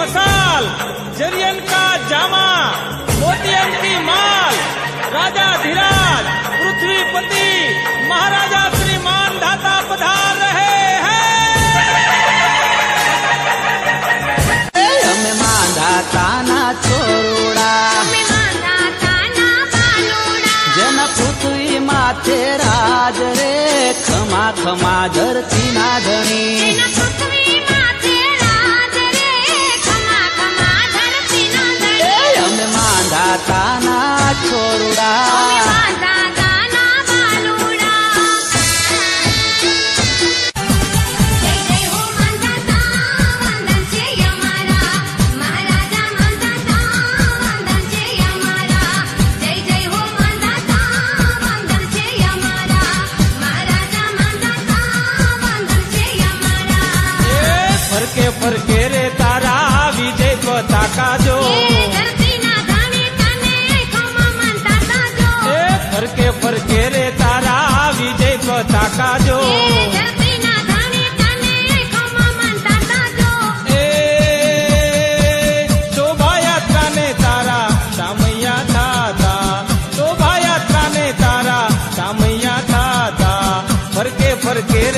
मसाल, जरियन का जामा, मोतियन की माल, राजा धीराज, पृथ्वीपति, महाराजा श्रीमान धाता पधार रहे हैं। हमें मांधाता ना छोड़ा, जन पृथ्वी माथे राज रे, खमा खमा धरती ना धनी। हमें मांधाता ना छोड़ा, फरके रे तारा विजय पताका जो, फरके रे तारा विजय पताका जो, शोभा यात्रा ने तारा सामैया था, शोभा यात्रा ने तारा सामैया था, फरके